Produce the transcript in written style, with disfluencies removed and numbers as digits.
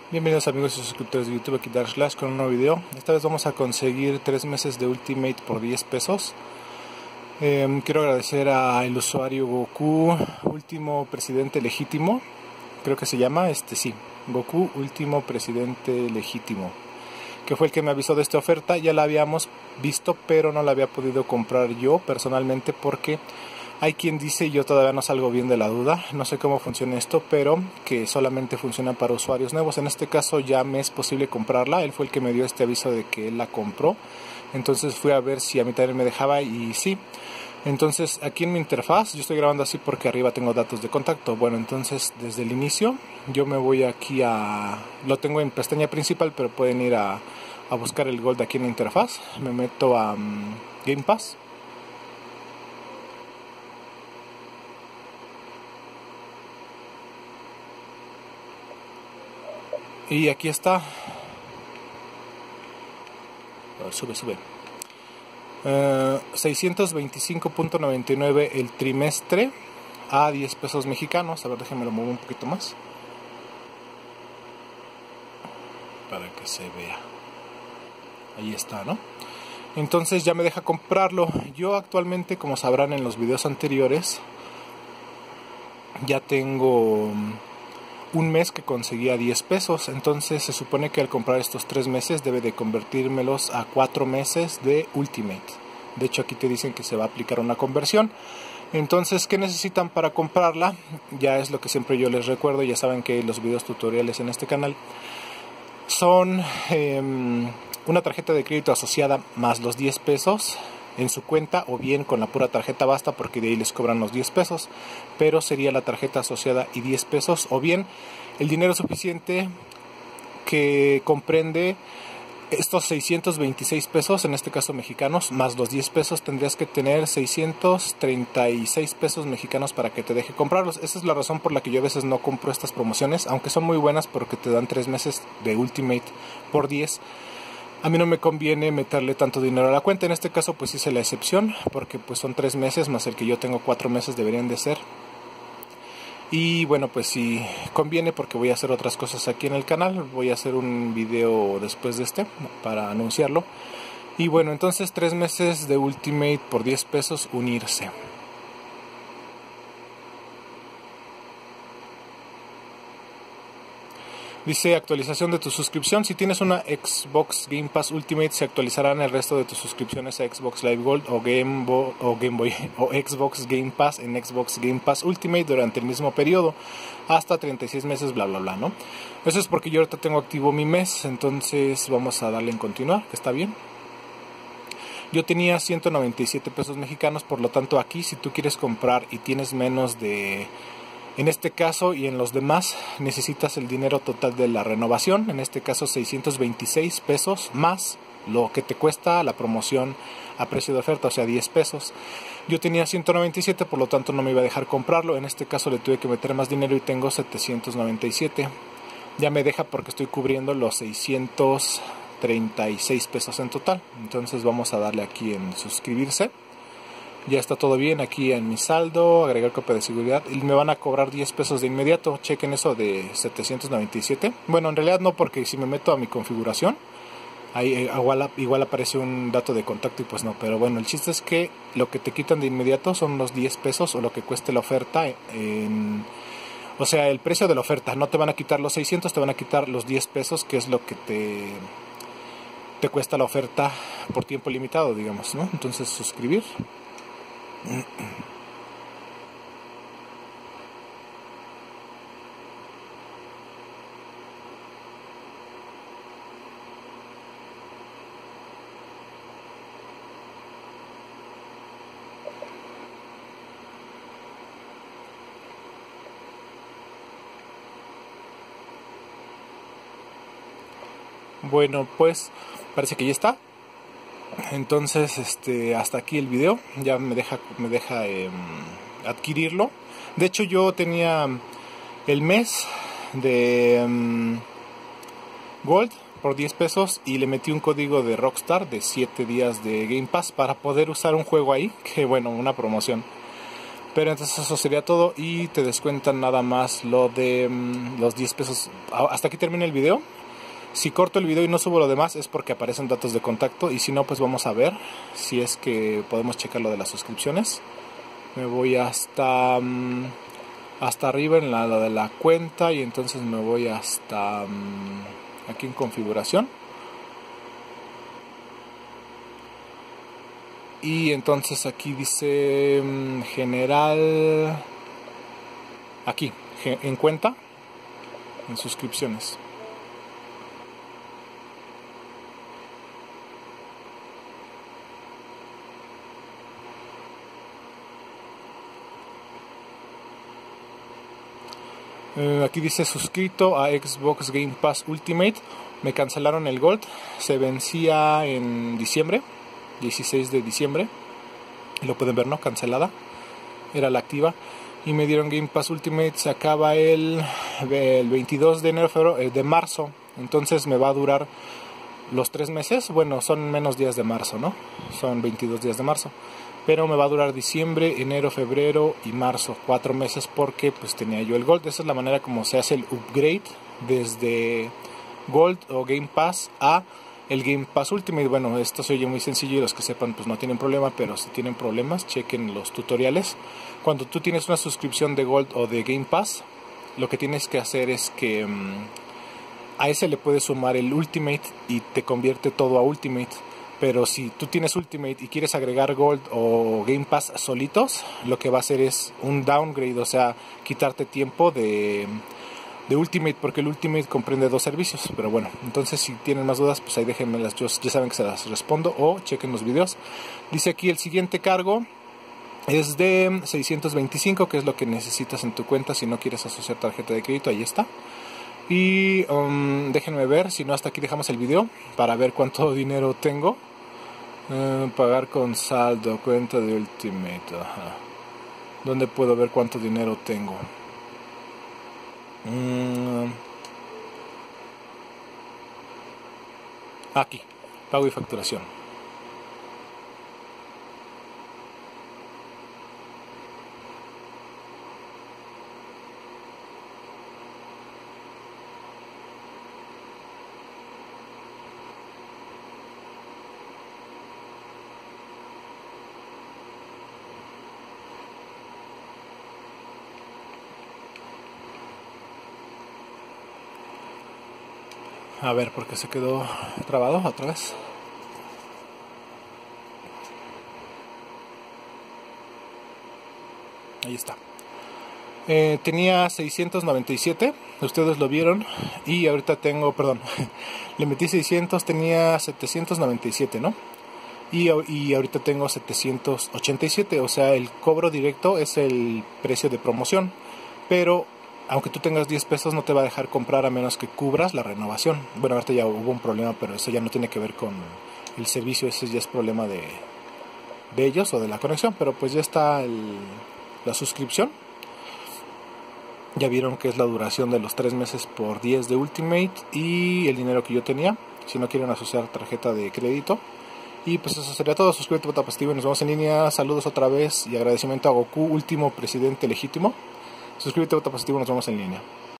Bienvenidos amigos y suscriptores de YouTube, aquí Dark Slash con un nuevo video. Esta vez vamos a conseguir 3 meses de Ultimate por 10 pesos. Quiero agradecer al usuario Goku Último Presidente Legítimo. Creo que se llama, sí, Goku Último Presidente Legítimo, que fue el que me avisó de esta oferta. Ya la habíamos visto, pero no la había podido comprar yo personalmente porque hay quien dice, y yo todavía no salgo bien de la duda, no sé cómo funciona esto, pero que solamente funciona para usuarios nuevos. En este caso ya me es posible comprarla. Él fue el que me dio este aviso de que él la compró. Entonces fui a ver si a mí también me dejaba y sí. Entonces aquí en mi interfaz, yo estoy grabando así porque arriba tengo datos de contacto. Bueno, entonces desde el inicio yo me voy aquí lo tengo en pestaña principal, pero pueden ir a buscar el Gold aquí en la interfaz. Me meto a Game Pass. Y aquí está. A ver, sube. 625.99 el trimestre a 10 pesos mexicanos. A ver, déjenme lo muevo un poquito más para que se vea. Ahí está, ¿no? Entonces ya me deja comprarlo. Yo actualmente, como sabrán en los videos anteriores, ya tengo un mes que conseguía 10 pesos, entonces se supone que al comprar estos 3 meses debe de convertírmelos a 4 meses de Ultimate. De hecho aquí te dicen que se va a aplicar una conversión. Entonces, ¿qué necesitan para comprarla? Ya es lo que siempre yo les recuerdo, ya saben que los videos tutoriales en este canal son una tarjeta de crédito asociada más los 10 pesos en su cuenta, o bien con la pura tarjeta basta porque de ahí les cobran los 10 pesos, pero sería la tarjeta asociada y 10 pesos, o bien el dinero suficiente que comprende estos 626 pesos, en este caso mexicanos, más los 10 pesos. Tendrías que tener 636 pesos mexicanos para que te deje comprarlos. Esa es la razón por la que yo a veces no compro estas promociones, aunque son muy buenas porque te dan 3 meses de Ultimate por 10. A mí no me conviene meterle tanto dinero a la cuenta. En este caso pues hice la excepción porque pues son 3 meses más el que yo tengo 4 meses deberían de ser. Y bueno, pues sí conviene porque voy a hacer otras cosas aquí en el canal. Voy a hacer un video después de para anunciarlo. Y bueno, entonces 3 meses de Ultimate por 10 pesos, unirse. Dice actualización de tu suscripción. Si tienes una Xbox Game Pass Ultimate, se actualizarán el resto de tus suscripciones a Xbox Live Gold o Game Boy o Xbox Game Pass en Xbox Game Pass Ultimate durante el mismo periodo, hasta 36 meses, bla bla bla, ¿no? Eso es porque yo ahorita tengo activo mi mes, entonces vamos a darle en continuar, que está bien. Yo tenía 197 pesos mexicanos, por lo tanto aquí si tú quieres comprar y tienes menos de... En este caso y en los demás necesitas el dinero total de la renovación, en este caso 626 pesos más lo que te cuesta la promoción a precio de oferta, o sea 10 pesos. Yo tenía 197, por lo tanto no me iba a dejar comprarlo. En este caso le tuve que meter más dinero y tengo 797. Ya me deja porque estoy cubriendo los 636 pesos en total. Entonces vamos a darle aquí en suscribirse. Ya está todo bien aquí en mi saldo, agregar copia de seguridad y me van a cobrar 10 pesos de inmediato. Chequen eso de 797. Bueno, en realidad no, porque si me meto a mi configuración, ahí igual aparece un dato de contacto y pues no. Pero bueno, el chiste es que lo que te quitan de inmediato son los 10 pesos o lo que cueste la oferta. O sea, el precio de la oferta. No te van a quitar los 600, te van a quitar los 10 pesos, que es lo que te cuesta la oferta por tiempo limitado, digamos, ¿no? Entonces suscribir. Bueno, pues parece que ya está. Entonces hasta aquí el video. Ya me deja adquirirlo. De hecho yo tenía el mes de Gold por 10 pesos y le metí un código de Rockstar de 7 días de Game Pass para poder usar un juego ahí, que bueno, una promoción. Pero entonces eso sería todo y te descuentan nada más lo de los 10 pesos. Hasta aquí termina el video. Si corto el video y no subo lo demás es porque aparecen datos de contacto, y si no, pues vamos a ver si es que podemos checar lo de las suscripciones. Me voy hasta arriba en la de la cuenta, y entonces me voy hasta aquí en configuración. Y entonces aquí dice general, aquí en cuenta, en suscripciones. Aquí dice suscrito a Xbox Game Pass Ultimate. Me cancelaron el Gold, se vencía en diciembre, 16 de diciembre, lo pueden ver, ¿no? Cancelada, era la activa, y me dieron Game Pass Ultimate, se acaba el 22 de enero, de marzo, entonces me va a durar los 3 meses, bueno, son menos días de marzo, ¿no? Son 22 días de marzo, pero me va a durar diciembre, enero, febrero y marzo, 4 meses, porque pues tenía yo el Gold. Esa es la manera como se hace el upgrade desde Gold o Game Pass a el Game Pass Ultimate. Bueno, esto se oye muy sencillo y los que sepan pues no tienen problema, pero si tienen problemas, chequen los tutoriales. Cuando tú tienes una suscripción de Gold o de Game Pass, lo que tienes que hacer es que a ese le puedes sumar el Ultimate y te convierte todo a Ultimate. Pero si tú tienes Ultimate y quieres agregar Gold o Game Pass solitos, lo que va a hacer es un downgrade, o sea, quitarte tiempo de Ultimate, porque el Ultimate comprende 2 servicios. Pero bueno, entonces si tienen más dudas, pues ahí déjenmelas, ya saben que se las respondo, o chequen los videos. Dice aquí el siguiente cargo es de 625, que es lo que necesitas en tu cuenta si no quieres asociar tarjeta de crédito. Ahí está. Y déjenme ver, si no, hasta aquí dejamos el video para ver cuánto dinero tengo. Pagar con saldo, cuenta de Ultimate. Ajá. ¿Dónde puedo ver cuánto dinero tengo? Aquí, pago y facturación. A ver, porque se quedó trabado otra vez. Ahí está. Tenía 697, ustedes lo vieron, y ahorita tengo, perdón, le metí 600, tenía 797, ¿no? Y ahorita tengo 787, o sea, el cobro directo es el precio de promoción, pero aunque tú tengas 10 pesos no te va a dejar comprar a menos que cubras la renovación. Bueno, ahorita ya hubo un problema, pero eso ya no tiene que ver con el servicio, ese ya es problema de ellos o de la conexión, pero pues ya está la suscripción. Ya vieron que es la duración de los 3 meses por 10 de Ultimate y el dinero que yo tenía, si no quieren asociar tarjeta de crédito. Y pues eso sería todo. Suscríbete, vota positivo y nos vemos en línea. Saludos otra vez y agradecimiento a Goku, último presidente legítimo. Suscríbete, vota positivo, nos vemos en línea.